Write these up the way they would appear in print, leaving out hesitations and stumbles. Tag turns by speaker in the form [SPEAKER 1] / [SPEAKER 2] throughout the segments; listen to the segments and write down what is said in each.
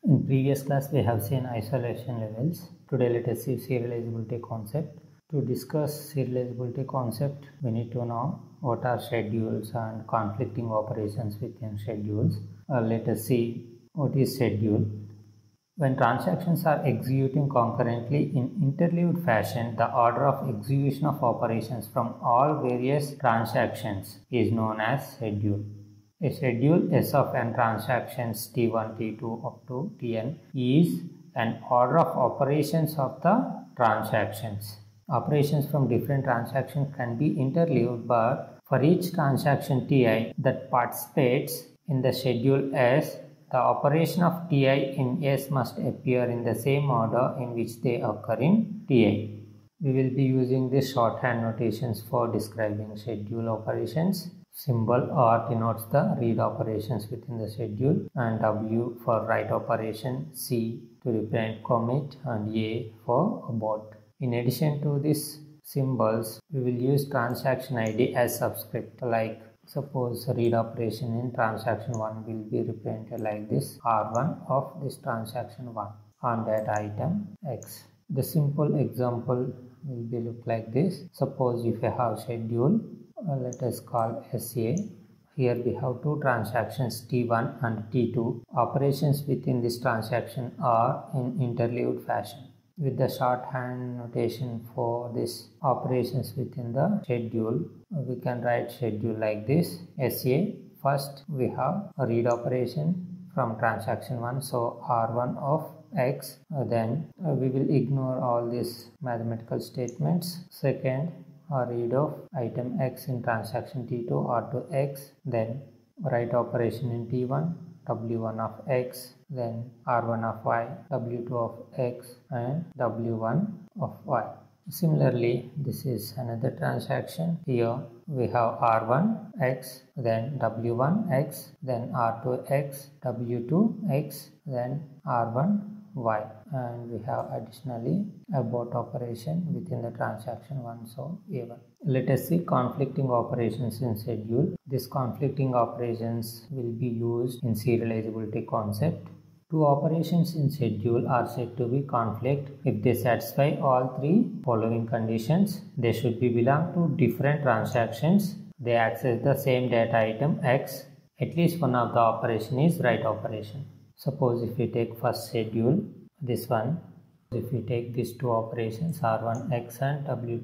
[SPEAKER 1] In previous class we have seen isolation levels. Today let us see serializability concept. To discuss serializability concept, we need to know what are schedules and conflicting operations within schedules. Let us see what is schedule. When transactions are executing concurrently in interleaved fashion, the order of execution of operations from all various transactions is known as schedule. A schedule S of n transactions T1, T2 up to Tn is an order of operations of the transactions. Operations from different transactions can be interleaved, but for each transaction Ti that participates in the schedule S, the operation of Ti in S must appear in the same order in which they occur in Ti. We will be using these shorthand notations for describing schedule operations. Symbol R denotes the read operations within the schedule, and W for write operation, C to represent commit, and A for abort. In addition to these symbols, we will use transaction ID as subscript. Like suppose read operation in transaction 1 will be represented like this: R1 of this transaction 1 on that item X. The simple example will be look like this. Suppose if you have schedule, let us call SA. Here we have two transactions T1 and T2. Operations within this transaction are in interleaved fashion. With the shorthand notation for this operations within the schedule, we can write schedule like this. SA, first we have a read operation from transaction 1, so R1 of X. Then we will ignore all these mathematical statements. Second, a read of item X in transaction T2 R2 X, then write operation in T1 W1 of X, then R1 of Y, W2 of X, and W1 of Y. Similarly, this is another transaction. Here we have R1 X, then W1 X, then R2 X, W2 X, then R1 Y, and we have additionally abort operation within the transaction 1, so A1. Let us see conflicting operations in schedule. These conflicting operations will be used in serializability concept. Two operations in schedule are said to be conflict if they satisfy all three following conditions. They should be belong to different transactions. They access the same data item X. At least one of the operation is write operation. Suppose if we take first schedule, this one, if we take these two operations R1X and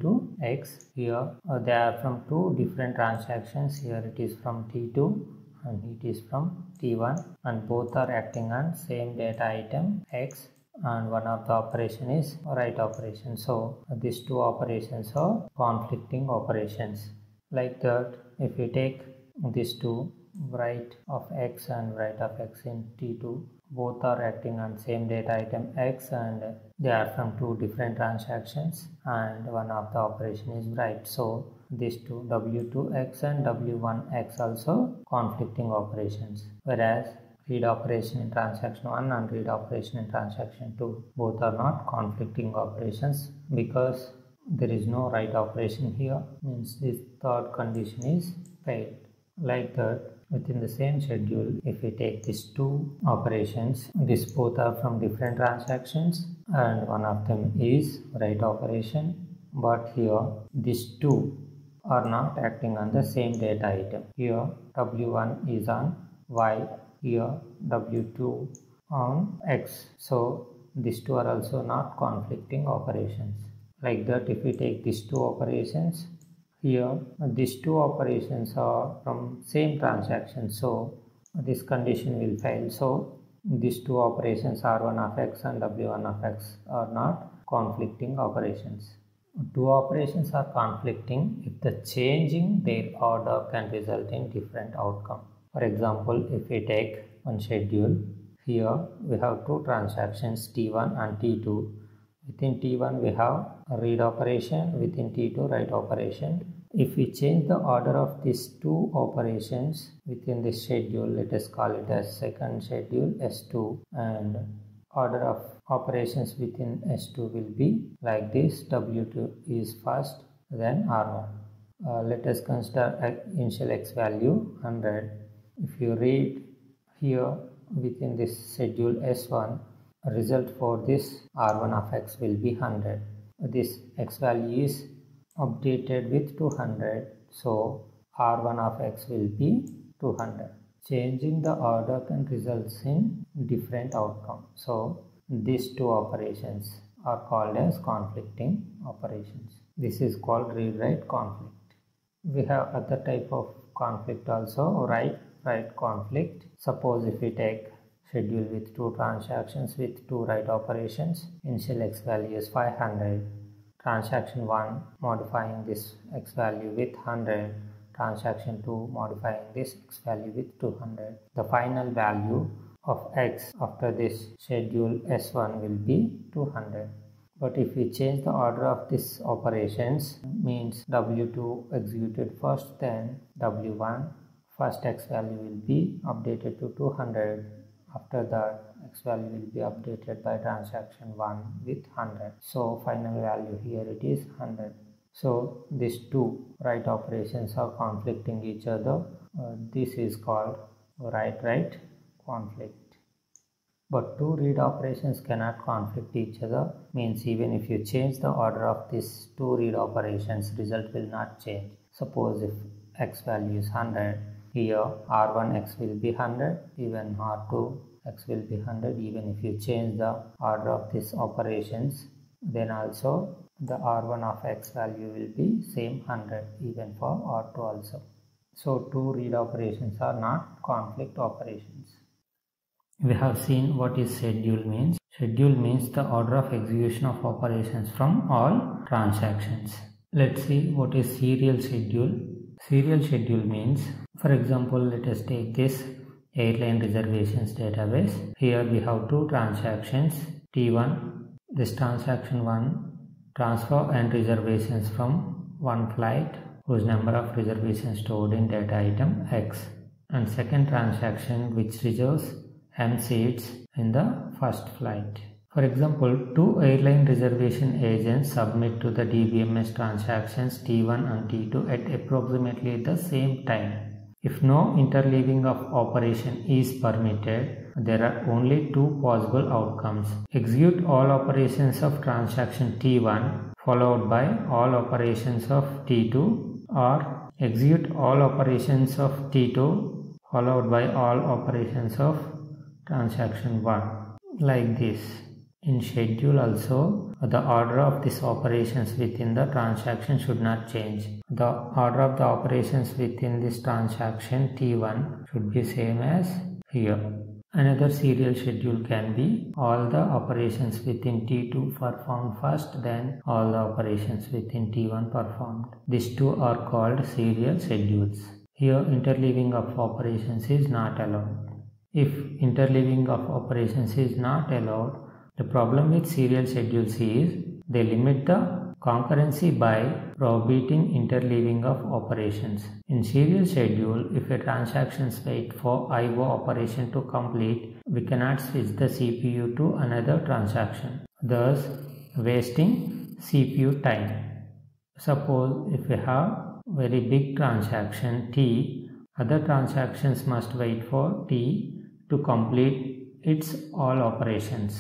[SPEAKER 1] W2X, here they are from two different transactions. Here it is from T2 and it is from T1, and both are acting on same data item X, and one of the operation is write operation. So these two operations are conflicting operations. Like that, if we take these two, write of X and write of X in T2, both are acting on same data item X and they are from two different transactions, and one of the operation is write. So these two W2X and W1X also conflicting operations, whereas read operation in transaction 1 and read operation in transaction 2 both are not conflicting operations because there is no write operation here, means this third condition is failed. Like that, within the same schedule, if we take these two operations, these both are from different transactions and one of them is write operation, but here these two are not acting on the same data item. Here W1 is on Y, here W2 on X, so these two are also not conflicting operations. Like that, if we take these two operations, here these two operations are from same transaction, so this condition will fail. So these two operations R1 of X and W1 of X are not conflicting operations. Two operations are conflicting if the changing their order can result in different outcome. For example, if we take one schedule, here we have two transactions T1 and T2. Within T1 we have a read operation, within T2 write operation. If we change the order of these two operations within this schedule, let us call it as second schedule S2, and order of operations within S2 will be like this: W2 is first, then R1. Let us consider initial X value 100. If you read here within this schedule S1, result for this R1 of X will be 100. This X value is updated with 200, so R1 of X will be 200. Changing the order can result in different outcome. So these two operations are called as conflicting operations. This is called read-write conflict. We have other type of conflict also, write-write conflict. Suppose if we take schedule with two transactions with two write operations, initial X value is 500, transaction 1 modifying this X value with 100, transaction 2 modifying this X value with 200. The final value of X after this schedule S1 will be 200. But if we change the order of these operations, means W2 executed first, then W1, first X value will be updated to 200. After that, X value will be updated by transaction 1 with 100. So final value here it is 100. So these two write operations are conflicting each other. This is called write-write conflict. But two read operations cannot conflict each other, means even if you change the order of these two read operations, result will not change. Suppose if X value is 100, here R1 X will be 100, even R2 X will be 100. Even if you change the order of these operations, then also the R1 of X value will be same 100, even for R2 also. So two read operations are not conflict operations. We have seen what is schedule means. Schedule means the order of execution of operations from all transactions. Let's see what is serial schedule. Serial schedule means, for example, let us take this airline reservations database. Here we have two transactions, T1. This transaction 1 transfer and reservations from one flight whose number of reservations stored in data item X, and second transaction which reserves M seats in the first flight. For example, two airline reservation agents submit to the DBMS transactions T1 and T2 at approximately the same time. If no interleaving of operation is permitted, there are only two possible outcomes. Execute all operations of transaction T1 followed by all operations of T2, or execute all operations of T2 followed by all operations of transaction 1, like this. In schedule also, the order of these operations within the transaction should not change. The order of the operations within this transaction T1 should be same as here. Another serial schedule can be all the operations within T2 performed first, then all the operations within T1 performed. These two are called serial schedules. Here interleaving of operations is not allowed. If interleaving of operations is not allowed, the problem with serial schedules is they limit the concurrency by prohibiting interleaving of operations. In serial schedule, if a transaction waits for IO operation to complete, we cannot switch the CPU to another transaction, thus wasting CPU time. Suppose if we have very big transaction T, other transactions must wait for T to complete its all operations.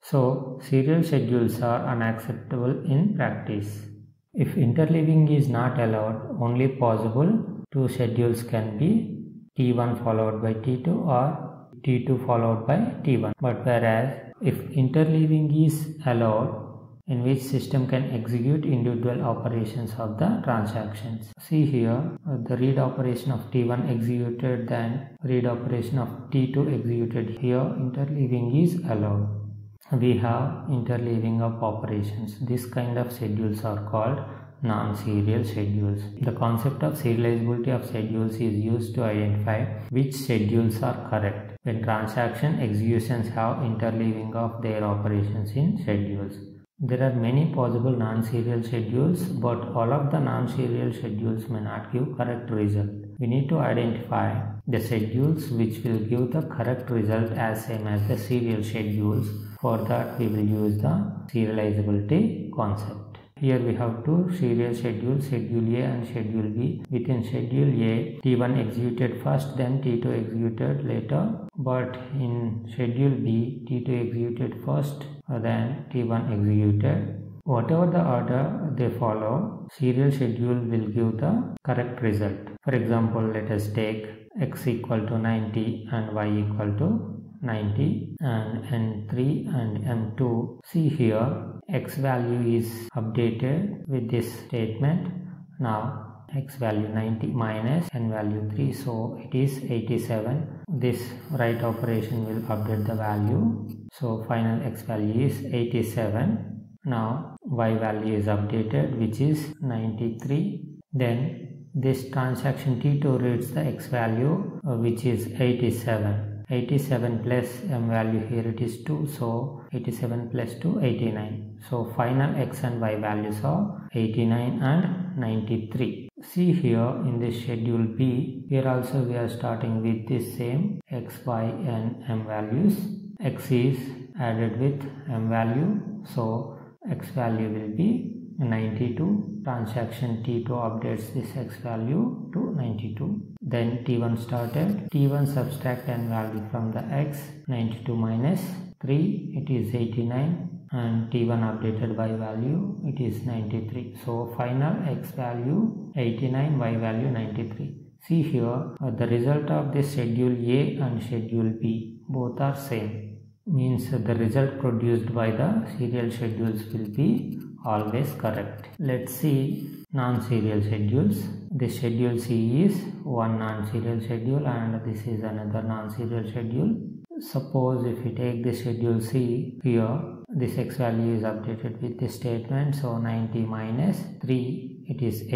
[SPEAKER 1] So serial schedules are unacceptable in practice. If interleaving is not allowed, only possible two schedules can be T1 followed by T2 or T2 followed by T1. But whereas if interleaving is allowed, in which system can execute individual operations of the transactions. See here, the read operation of T1 executed, then read operation of T2 executed. Here interleaving is allowed. We have interleaving of operations. This kind of schedules are called non-serial schedules. The concept of serializability of schedules is used to identify which schedules are correct when transaction executions have interleaving of their operations in schedules. There are many possible non-serial schedules, but all of the non-serial schedules may not give correct result. We need to identify the schedules which will give the correct result as same as the serial schedules. For that, we will use the serializability concept. Here we have two serial schedules, Schedule A and Schedule B. Within Schedule A, T1 executed first, then T2 executed later. But in Schedule B, T2 executed first, then T1 executed. Whatever the order they follow, serial schedule will give the correct result. For example, let us take x equal to 90 and y equal to 90 and n3 and m2. See here, x value is updated with this statement. Now x value 90 minus n value 3, so it is 87. This write operation will update the value, so final x value is 87. Now y value is updated, which is 93. Then this transaction T2 reads the x value, which is 87. 87 plus m value, here it is 2, so 87 plus 2, 89. So final x and y values are 89 and 93. See here in this Schedule B, here also we are starting with this same x, y and m values. X is added with m value, so x value will be 92. Transaction T2 updates this x value to 92. Then T1 started. T1 subtract n value from the x. 92 minus 3, it is 89. And T1 updated y value, it is 93. So final x value 89, y value 93. See here, the result of this Schedule A and Schedule B, both are same. Means the result produced by the serial schedules will be always correct. Let's see non-serial schedules. This Schedule C is one non-serial schedule and this is another non-serial schedule. Suppose if we take the Schedule C, here this x value is updated with this statement, so 90 minus 3, it is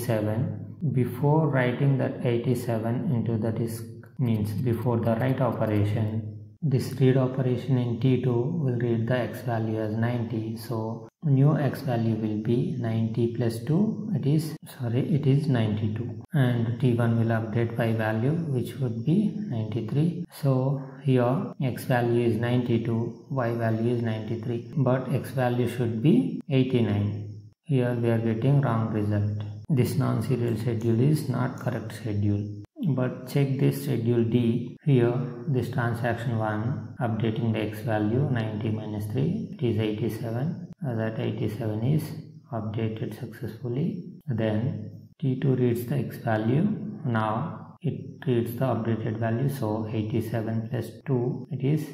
[SPEAKER 1] 87. Before writing that 87 into the disk, means before the write operation, this read operation in T2 will read the x value as 90, so new x value will be 90 plus 2, it is 92, and T1 will update y value, which would be 93. So here x value is 92, y value is 93, but x value should be 89. Here we are getting wrong result. This non-serial schedule is not correct schedule. But check this Schedule D. Here this transaction 1 updating the x value 90 minus 3, it is 87. That 87 is updated successfully. Then T2 reads the x value. Now it reads the updated value, so 87 plus 2, it is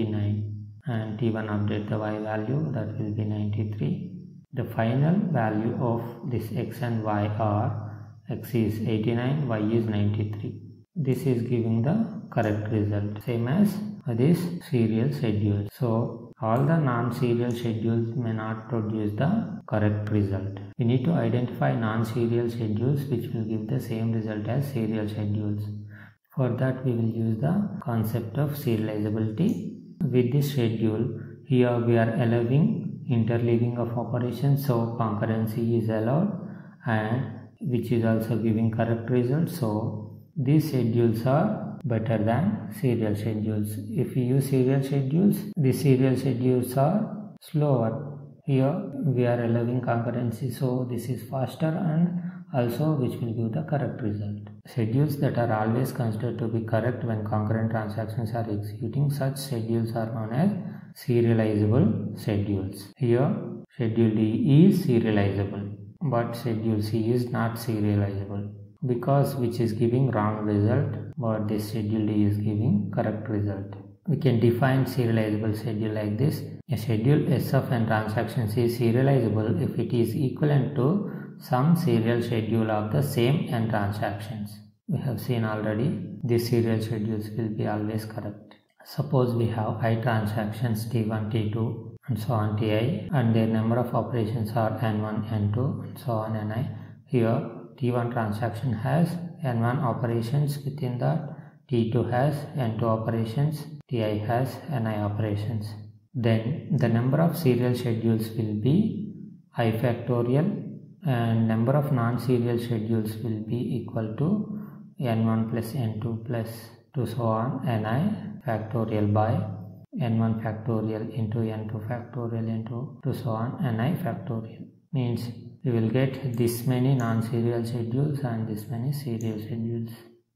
[SPEAKER 1] 89. And T1 update the y value, that will be 93. The final value of this x and y are x is 89, y is 93. This is giving the correct result, same as this serial schedule. So all the non-serial schedules may not produce the correct result. We need to identify non-serial schedules which will give the same result as serial schedules. For that we will use the concept of serializability. With this schedule, here we are allowing interleaving of operations, so concurrency is allowed, and which is also giving correct results. So these schedules are better than serial schedules. If we use serial schedules, the serial schedules are slower. Here we are allowing concurrency, so this is faster and also which will give the correct result. Schedules that are always considered to be correct when concurrent transactions are executing, such schedules are known as serializable schedules. Here Schedule D is serializable, but Schedule C is not serializable because which is giving wrong result, but this Schedule D is giving correct result. We can define serializable schedule like this. A schedule S of n transactions is serializable if it is equivalent to some serial schedule of the same n transactions. We have seen already these serial schedules will be always correct. Suppose we have I transactions T1, T2 and so on Ti, and their number of operations are n1, n2 and so on ni. Here T1 transaction has n1 operations, within that T2 has n2 operations, Ti has ni operations. Then the number of serial schedules will be I factorial, and number of non-serial schedules will be equal to n1 plus n2 plus to so on ni factorial by n1 factorial into n2 factorial into to so on ni factorial. Means we will get this many non-serial schedules and this many serial schedules.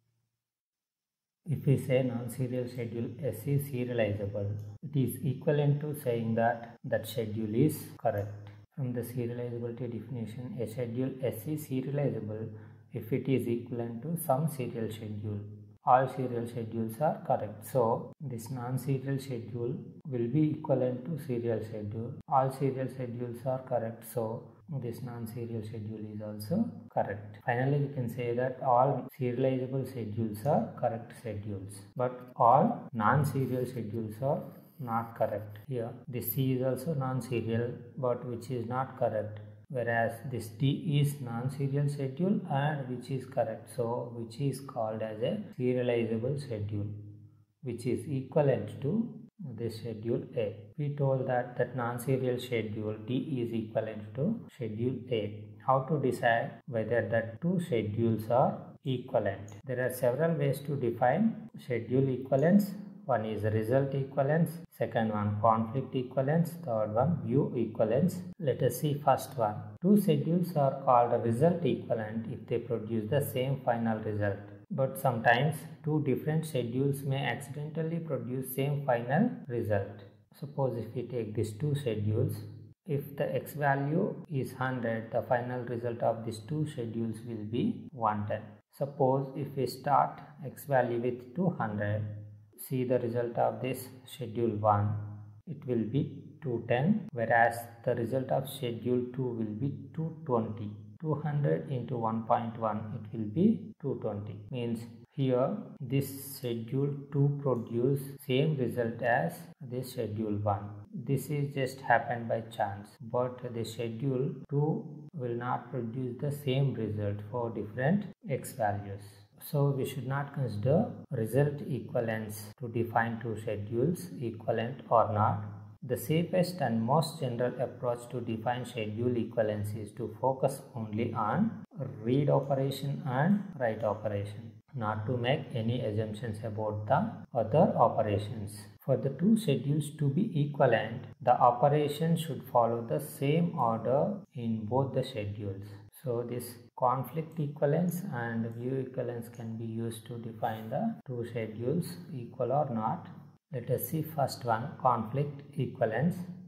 [SPEAKER 1] If we say non-serial schedule S is serializable, it is equivalent to saying that that schedule is correct. From the serializability definition, a schedule S is serializable if it is equivalent to some serial schedule. All serial schedules are correct. So, this non-serial schedule will be equivalent to serial schedule. All serial schedules are correct. So, this non-serial schedule is also correct. Finally, we can say that all serializable schedules are correct schedules. But all non-serial schedules are not correct. Here, this C is also non-serial, but which is not correct. Whereas this D is non-serial schedule and which is correct. So, which is called as a serializable schedule, which is equivalent to this schedule A. We told that non-serial schedule D is equivalent to schedule A. How to decide whether the two schedules are equivalent? There are several ways to define schedule equivalence. One is result equivalence, second one conflict equivalence, third one view equivalence. Let us see first one. Two schedules are called result equivalent if they produce the same final result. But sometimes two different schedules may accidentally produce same final result. Suppose if we take these two schedules, if the x value is 100, the final result of these two schedules will be 110. Suppose if we start x value with 200, see the result of this schedule 1, it will be 210, whereas the result of schedule 2 will be 220. 200 into 1.1, it will be 220. Means here this schedule 2 produce same result as this schedule 1. This is just happened by chance, but the schedule 2 will not produce the same result for different x values. So we should not consider result equivalence to define two schedules equivalent or not. The safest and most general approach to define schedule equivalence is to focus only on read operation and write operation, not to make any assumptions about the other operations. For the two schedules to be equivalent, the operation should follow the same order in both the schedules. So this conflict equivalence and view equivalence can be used to define the two schedules equal or not. Let us see first one, conflict equivalence.